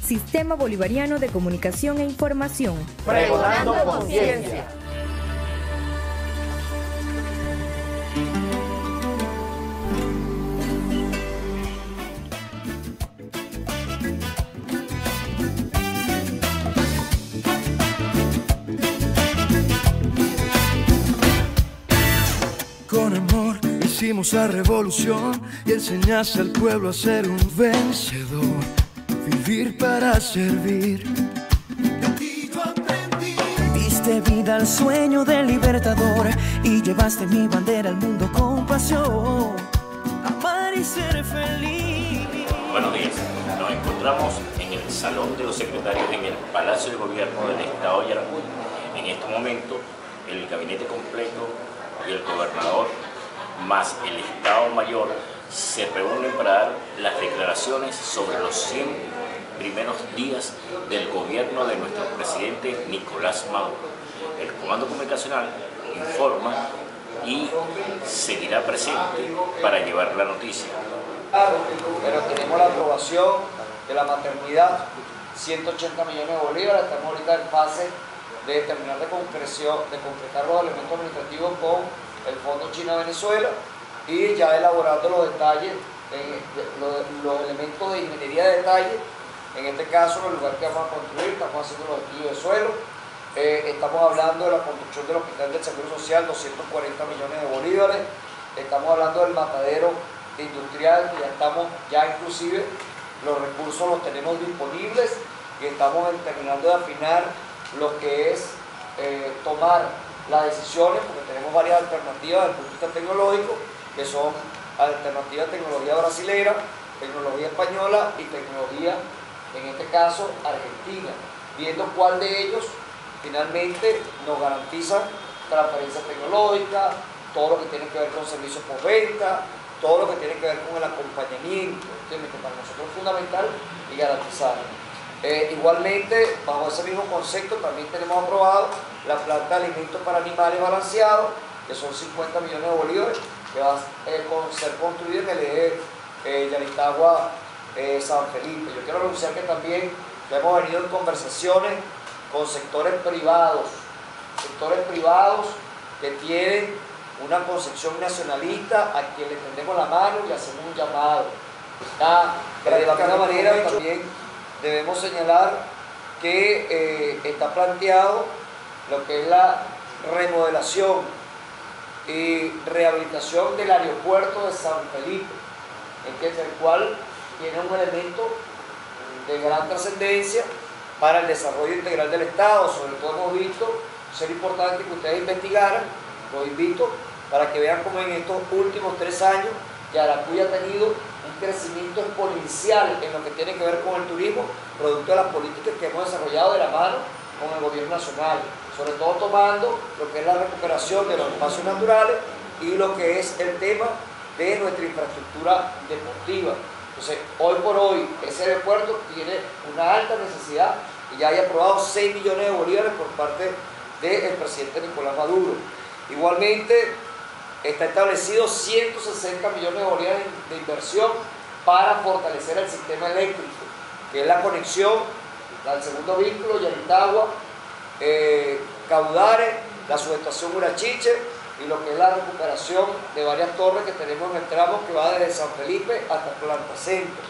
Sistema Bolivariano de Comunicación e Información. Pregonando conciencia. Con amor hicimos la revolución y enseñaste al pueblo a ser un vencedor, vivir para servir. De ti yo aprendí. Diste vida al sueño del libertador y llevaste mi bandera al mundo con pasión, amar y ser feliz. Buenos días, nos encontramos en el Salón de los Secretarios en el Palacio de Gobierno del Estado de Yaracuy. En este momento el gabinete completo y el gobernador más el Estado Mayor se reúnen para dar las declaraciones sobre los 100 primeros días del gobierno de nuestro presidente Nicolás Maduro. El Comando Comunicacional informa y seguirá presente para llevar la noticia. Pero tenemos la aprobación de la maternidad, 180 millones de bolívares, estamos ahorita en fase de terminar de concretar los elementos administrativos con el Fondo China-Venezuela y ya elaborando los detalles, los elementos de ingeniería de detalle. En este caso, en el lugar que vamos a construir, estamos haciendo los estudios de suelo, estamos hablando de la construcción del Hospital del Seguro Social, 240 millones de bolívares, estamos hablando del matadero industrial, que ya inclusive los recursos los tenemos disponibles y estamos terminando de afinar lo que es tomar las decisiones, porque tenemos varias alternativas desde el punto de vista tecnológico, que son alternativas de tecnología brasilera, tecnología española y tecnología, en este caso, argentina, viendo cuál de ellos finalmente nos garantiza transferencia tecnológica, todo lo que tiene que ver con servicios postventa, todo lo que tiene que ver con el acompañamiento, que para nosotros es fundamental y garantizar. Igualmente, bajo ese mismo concepto, también tenemos aprobado la planta de alimentos para animales balanceados, que son 50 millones de bolívares, que va a ser construida en el eje Yaritagua-San Felipe. Yo quiero anunciar que también hemos venido en conversaciones con sectores privados que tienen una concepción nacionalista, a quien le tendemos la mano y hacemos un llamado. De la misma manera también debemos señalar que está planteado lo que es la remodelación y rehabilitación del aeropuerto de San Felipe, el cual tiene un elemento de gran trascendencia para el desarrollo integral del Estado. Sobre todo hemos visto ser importante que ustedes investigaran, los invito para que vean cómo en estos últimos 3 años Yaracuy ha tenido un crecimiento exponencial en lo que tiene que ver con el turismo, producto de las políticas que hemos desarrollado de la mano con el gobierno nacional, sobre todo tomando lo que es la recuperación de los espacios naturales y lo que es el tema de nuestra infraestructura deportiva. Entonces, hoy por hoy, ese aeropuerto tiene una alta necesidad y ya hay aprobado 6 millones de bolívares por parte del presidente Nicolás Maduro. Igualmente, está establecido 160 millones de bolívares de inversión para fortalecer el sistema eléctrico, que es la conexión al segundo vínculo, Yaritagua, Caudares, la subestación Urachiche y lo que es la recuperación de varias torres que tenemos en el tramo que va desde San Felipe hasta Planta Centro.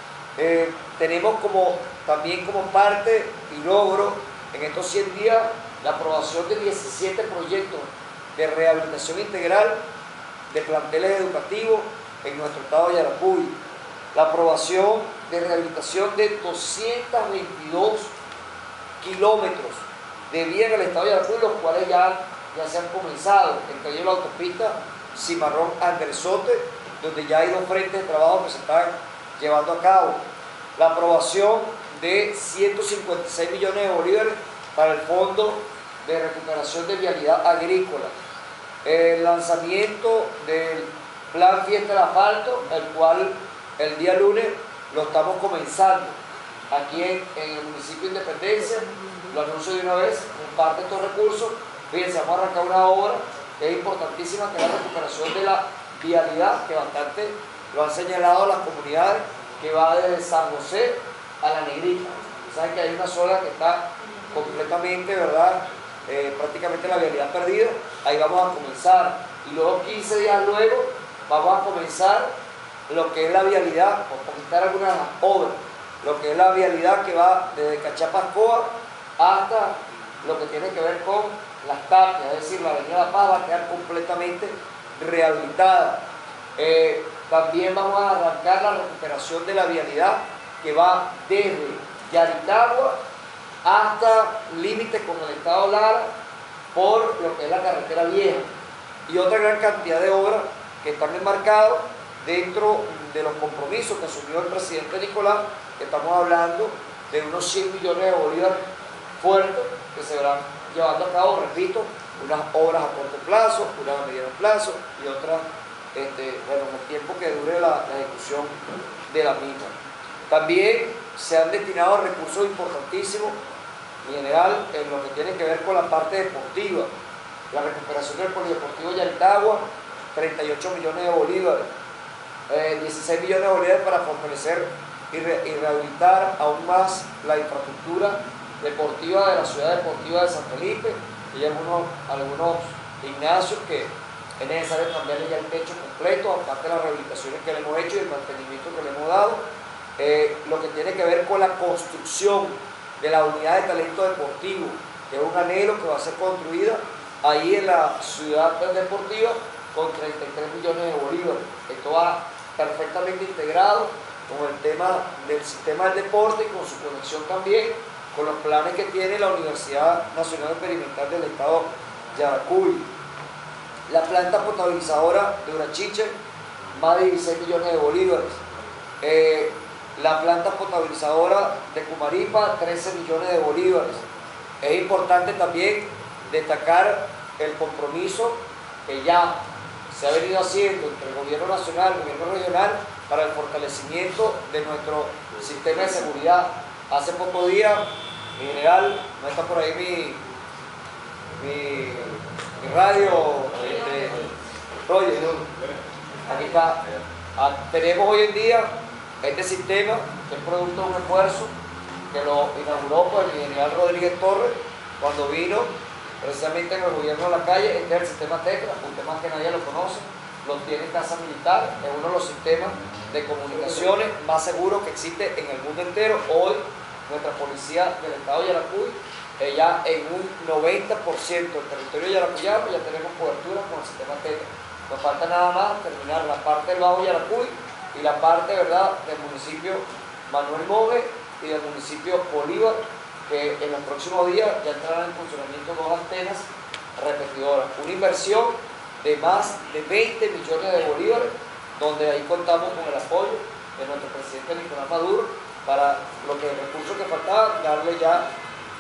Tenemos también como parte y logro en estos 100 días la aprobación de 17 proyectos de rehabilitación integral de planteles educativos en nuestro estado de Yaracuy, la aprobación de rehabilitación de 222 kilómetros de vía en el estado de Yaracuy, los cuales ya se han comenzado, entre ellos la autopista Cimarrón-Andresote, donde ya hay 2 frentes de trabajo que se están llevando a cabo, la aprobación de 156 millones de bolívares para el Fondo de Recuperación de Vialidad Agrícola, el lanzamiento del Plan Fiesta del Asfalto, el cual el día lunes lo estamos comenzando aquí en el municipio de Independencia. Lo anuncio de una vez, en parte de estos recursos. Fíjense, vamos a arrancar una obra que es importantísima, que es la recuperación de la vialidad, que bastante lo han señalado las comunidades, que va desde San José a La Negrita. Saben que hay una zona que está completamente, ¿verdad? Prácticamente la vialidad perdida. Ahí vamos a comenzar. Y luego 15 días luego vamos a comenzar lo que es la vialidad, por comentar algunas obras, lo que es la vialidad que va desde Cachapascoa hasta lo que tiene que ver con las tapias, es decir, la avenida La Paz va a quedar completamente rehabilitada. También vamos a arrancar la recuperación de la vialidad que va desde Yaritagua hasta límite con el estado Lara por lo que es la carretera vieja y otra gran cantidad de obras que están enmarcadas dentro de los compromisos que asumió el presidente Nicolás, que estamos hablando de unos 100 millones de bolívares fuertes que se verán llevando a cabo, repito, unas obras a corto plazo, unas a mediano plazo y otras bueno, en el tiempo que dure la ejecución de la misma. También se han destinado recursos importantísimos en general en lo que tiene que ver con la parte deportiva, la recuperación del polideportivo Yaritagua, 38 millones de bolívares, 16 millones de bolívares para fortalecer y rehabilitar aún más la infraestructura deportiva de la ciudad deportiva de San Felipe. Y hay algunos gimnasios que es necesario cambiarle ya el techo completo, aparte de las rehabilitaciones que le hemos hecho y el mantenimiento que le hemos dado. Lo que tiene que ver con la construcción de la unidad de talento deportivo, que es un anhelo que va a ser construida ahí en la ciudad deportiva con 33 millones de bolívares. Esto va perfectamente integrado con el tema del sistema del deporte y con su conexión también con los planes que tiene la Universidad Nacional Experimental del Estado Yaracuy. La planta potabilizadora de Urachiche, más de 16 millones de bolívares. La planta potabilizadora de Cumaripa, 13 millones de bolívares. Es importante también destacar el compromiso que ya se ha venido haciendo entre el gobierno nacional y el gobierno regional para el fortalecimiento de nuestro sistema de seguridad. Hace pocos días, mi general, no está por ahí mi radio, Roger, aquí está. Tenemos hoy en día este sistema que es producto de un esfuerzo que lo inauguró por el general Rodríguez Torres cuando vino precisamente en el gobierno de la calle. Este es el sistema Tecla, usted más que nadie lo conoce, lo tiene en Casa Militar, es uno de los sistemas de comunicaciones más seguros que existe en el mundo entero. Hoy nuestra policía del estado de Yaracuy, ya en un 90% del territorio yaracuyano ya tenemos cobertura con el sistema Tecla. Nos falta nada más terminar la parte del Bajo Yaracuy y la parte, ¿verdad?, del municipio Manuel Mogue y del municipio Bolívar, que en los próximos días ya entrarán en funcionamiento 2 antenas repetidoras. Una inversión de más de 20 millones de bolívares, donde ahí contamos con el apoyo de nuestro presidente Nicolás Maduro para lo que el recurso que faltaba, darle ya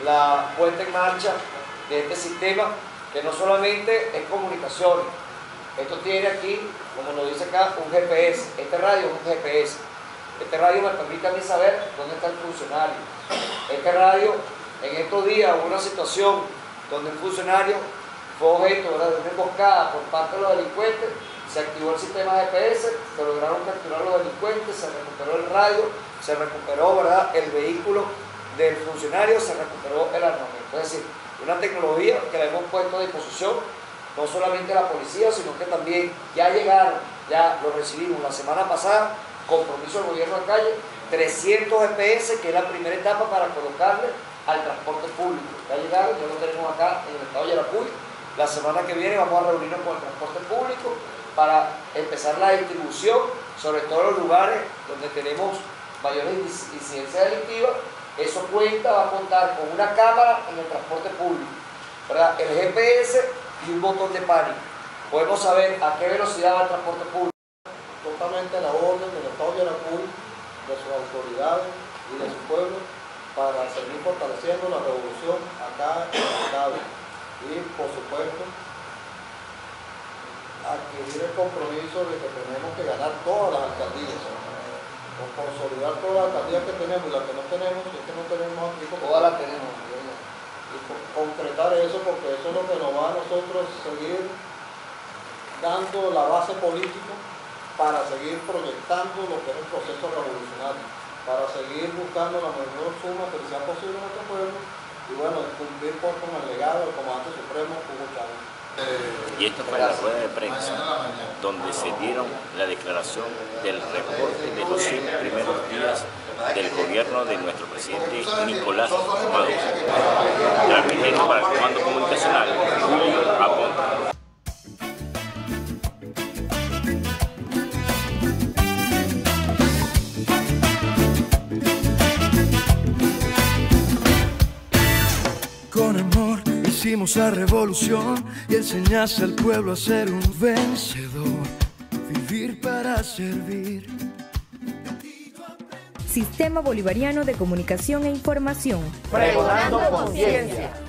la puesta en marcha de este sistema, que no solamente es comunicaciones. Esto tiene aquí, como lo dice acá, un GPS. Este radio es un GPS. Este radio me permite a mí saber dónde está el funcionario. Este radio, en estos días hubo una situación donde un funcionario fue objeto, ¿verdad?, de una emboscada por parte de los delincuentes. Se activó el sistema GPS, se lograron capturar los delincuentes, se recuperó el radio, se recuperó, ¿verdad?, el vehículo del funcionario, se recuperó el armamento. Es decir, una tecnología que la hemos puesto a disposición no solamente la policía, sino que también ya llegaron, ya lo recibimos la semana pasada, compromiso del gobierno de calle, 300 GPS, que es la primera etapa para colocarle al transporte público. Ya llegaron, ya lo tenemos acá en el estado de Yaracuy. La semana que viene vamos a reunirnos con el transporte público para empezar la distribución, sobre todo en los lugares donde tenemos mayores incidencias delictivas. Eso va a contar con una cámara en el transporte público, ¿verdad?, el GPS y un botón de pánico. Podemos saber a qué velocidad va el transporte público. Totalmente la orden del estado de Yaracuy, de sus autoridades y de su pueblo, para seguir fortaleciendo la revolución acá en el estado. Y por supuesto, adquirir el compromiso de que tenemos que ganar todas las alcaldías, o consolidar todas las alcaldías que tenemos y las que no tenemos, y es que no tenemos aquí, todas las tenemos. Y concretar eso, porque eso es lo que nos va a nosotros seguir dando la base política para seguir proyectando lo que es el proceso revolucionario. para seguir buscando la mayor suma que sea posible en nuestro pueblo y bueno, cumplir con el legado del comandante supremo Hugo Chávez. Y esto fue la rueda de prensa donde se dieron la declaración del reporte de los 100 primeros días del gobierno de nuestro presidente Nicolás Maduro. Transmitiendo para el Comando Comunicacional, Julio Aponte. Con amor hicimos la revolución y enseñaste al pueblo a ser un vencedor, vivir para servir. Sistema Bolivariano de Comunicación e Información. Pregonando conciencia.